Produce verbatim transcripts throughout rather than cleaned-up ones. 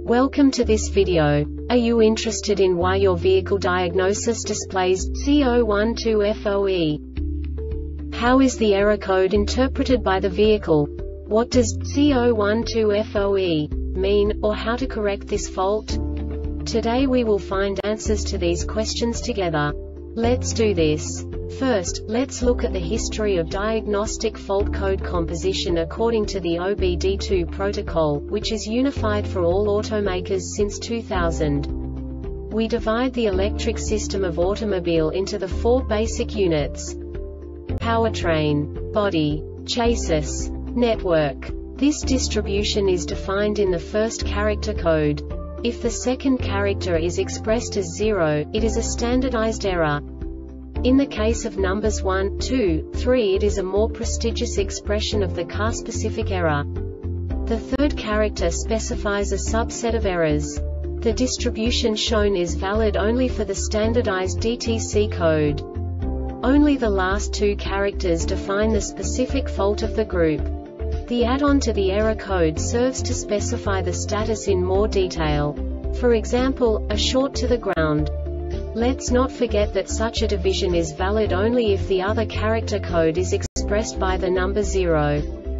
Welcome to this video. Are you interested in why your vehicle diagnosis displays C zero one two F O E? How is the error code interpreted by the vehicle? What does C zero one two F O E mean, or how to correct this fault? Today we will find answers to these questions together. Let's do this. First, let's look at the history of diagnostic fault code composition according to the O B D two protocol, which is unified for all automakers since two thousand. We divide the electric system of automobile into the four basic units: powertrain, body, chassis, network. This distribution is defined in the first character code. If the second character is expressed as zero, it is a standardized error. In the case of numbers one, two, three, it is a more prestigious expression of the car-specific error. The third character specifies a subset of errors. The distribution shown is valid only for the standardized D T C code. Only the last two characters define the specific fault of the group. The add-on to the error code serves to specify the status in more detail. For example, a short to the ground. Let's not forget that such a division is valid only if the other character code is expressed by the number zero.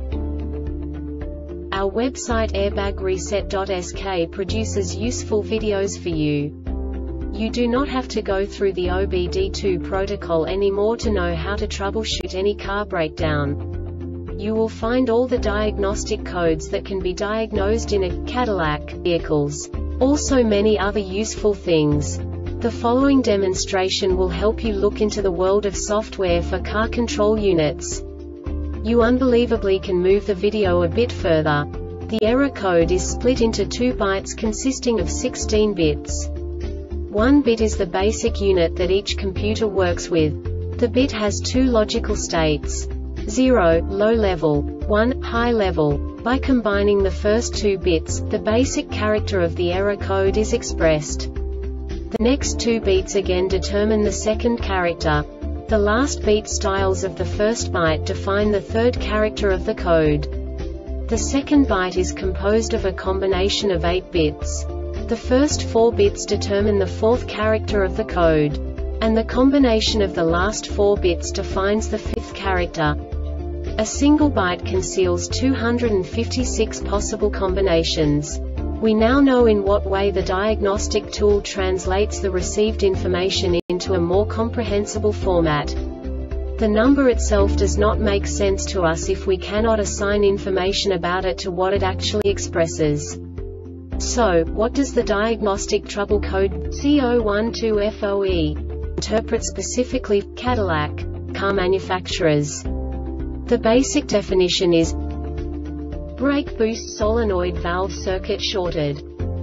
Our website airbag reset dot S K produces useful videos for you. You do not have to go through the O B D two protocol anymore to know how to troubleshoot any car breakdown. You will find all the diagnostic codes that can be diagnosed in a Cadillac vehicles. Also many other useful things. The following demonstration will help you look into the world of software for car control units. You unbelievably can move the video a bit further. The error code is split into two bytes consisting of sixteen bits. One bit is the basic unit that each computer works with. The bit has two logical states: zero, low level, one, high level. By combining the first two bits, the basic character of the error code is expressed. The next two beats again determine the second character. The last beat styles of the first byte define the third character of the code. The second byte is composed of a combination of eight bits. The first four bits determine the fourth character of the code. And the combination of the last four bits defines the fifth character. A single byte conceals two hundred fifty-six possible combinations. We now know in what way the diagnostic tool translates the received information into a more comprehensible format. The number itself does not make sense to us if we cannot assign information about it to what it actually expresses. So, what does the diagnostic trouble code C zero one two F O E interpret specifically for Cadillac car manufacturers? The basic definition is: brake boost solenoid valve circuit shorted.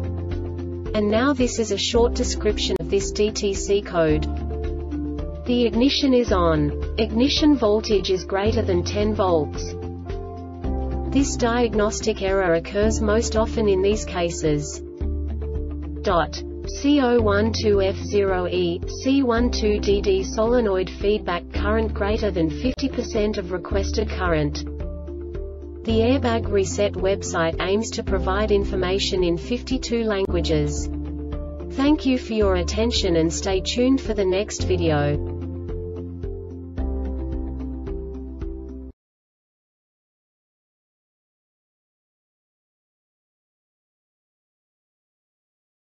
And now this is a short description of this D T C code. The ignition is on. Ignition voltage is greater than ten volts. This diagnostic error occurs most often in these cases. Dot. C zero one two F zero E, C twelve D D solenoid feedback current greater than fifty percent of requested current. The Airbag Reset website aims to provide information in fifty-two languages. Thank you for your attention and stay tuned for the next video.